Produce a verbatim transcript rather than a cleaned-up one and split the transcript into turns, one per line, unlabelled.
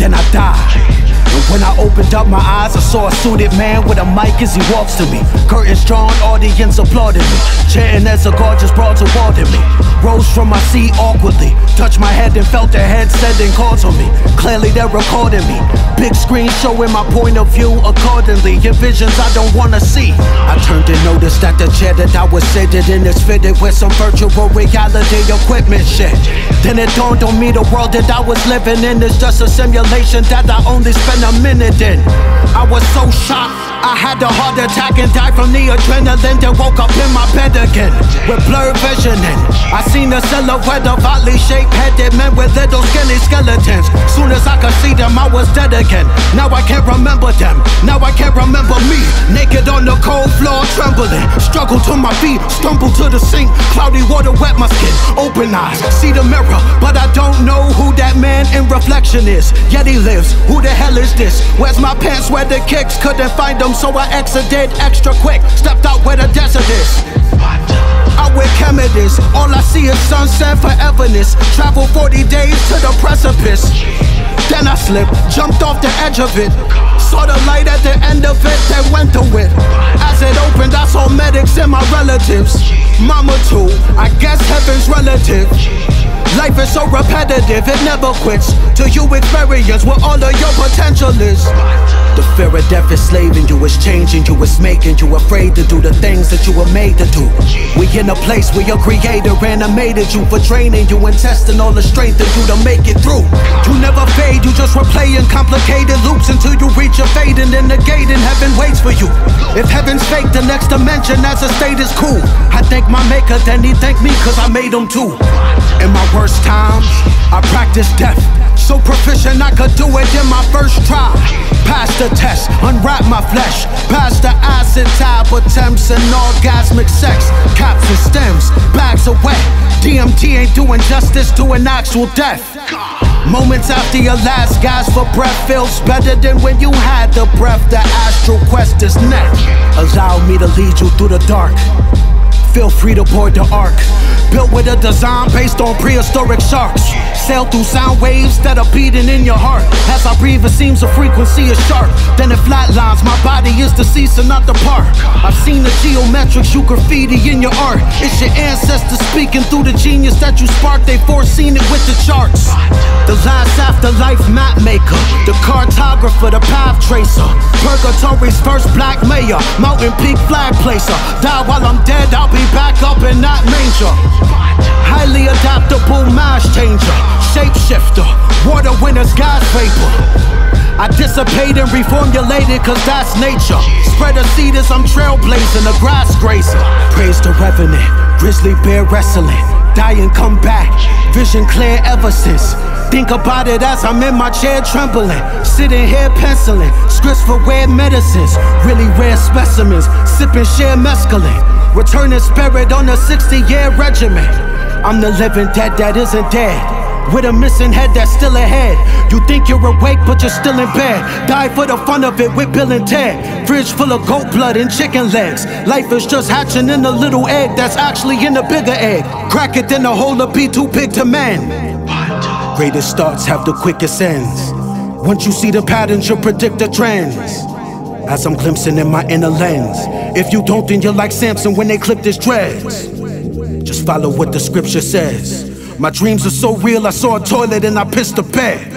then I died. And when I opened up my eyes, I saw a suited man with a mic as he walks to me. Curtains drawn, audience applauding me, chanting as a gorgeous broad awarded me. Rose from my seat awkwardly, touched my head and felt their head sending calls on me. Clearly they're recording me, big screen showing my point of view accordingly. In visions I don't wanna see. I turned and noticed that the chair that I was sitting in is fitted with some virtual reality equipment shit. Then it dawned on me the world that I was living in is just a simulation that I only spent a minute in. I was so shocked, I had a heart attack and died from the adrenaline. Then woke up in my bed again with blurred visioning. I seen a silhouette of oddly shaped headed men with little skinny skeletons. Soon as I could see them, I was dead again. Now I can't remember them, now I can't remember me. Naked on the cold floor, trembling. Struggle to my feet, stumble to the sink. Cloudy water wet my skin, open eyes, see the mirror, but I don't know who that man in reflection is. Yet he lives, who the hell is this? Where's my pants where the kicks? Couldn't find them, so I exited extra quick. Stepped out where the desert is, out where Kemet is. All I see is sunset foreverness. Travel forty days to the precipice. Then I slipped, jumped off the edge of it. Saw the light at the end of it, then went through it. As it opened, I saw medics and my relatives. Mama too, I guess heaven's relative. Life is so repetitive, it never quits till you experience what all of your potential is. The fear of death is slaving you, it's changing you, it's making you afraid to do the things that you were made to do. We in a place where your creator animated you for training you and testing all the strength in you to make it through. You never fade, you just replaying complicated loops until you reach your fate, and then the gate in heaven waits for you. If heaven's fake, the next dimension as a state is cool. I thank my maker, then he thanked me cause I made him too. In my worst times, I practiced death, so proficient I could do it in my first try. Passed the test, unwrap my flesh, past the acid tab attempts and orgasmic sex. Caps and stems, bags of wet. D M T ain't doing justice to an actual death. Moments after your last gasp for breath feels better than when you had the breath. The astral quest is next. Allow me to lead you through the dark. Feel free to board the ark, built with a design based on prehistoric sharks. Sail through sound waves that are beating in your heart. As I breathe, it seems the frequency is sharp. Then it flatlines, my body is deceased and not the part. I've seen the geometrics you graffiti in your art. It's your ancestors speaking through the genius that you sparked. They foreseen it with the charts. The last afterlife map maker, the cartographer, the path tracer. Purgatory's first black mayor, Mountain Peak flag placer. Die while I'm dead, I'll be back up in that manger. Highly adaptable mass changer, shapeshifter, water winner's gas vapor. I dissipate and reformulate it cause that's nature. Spread a seed as I'm trailblazing, a grass grazer. Praise the revenant, grizzly bear wrestling. Die and come back, vision clear ever since. Think about it as I'm in my chair trembling. Sitting here penciling, scripts for weird medicines. Really rare specimens, sipping share mescaline. Returning spirit on a sixty year regimen. I'm the living dead that isn't dead, with a missing head that's still ahead. You think you're awake but you're still in bed. Die for the fun of it with Bill and Ted. Fridge full of goat blood and chicken legs. Life is just hatching in a little egg that's actually in a bigger egg. Crack it then the hole will be too big to mend. Greatest starts have the quickest ends. Once you see the patterns, you'll predict the trends. As I'm glimpsing in my inner lens. If you don't, then you're like Samson when they clipped his dreads. Just follow what the scripture says. My dreams are so real, I saw a toilet and I pissed the bed.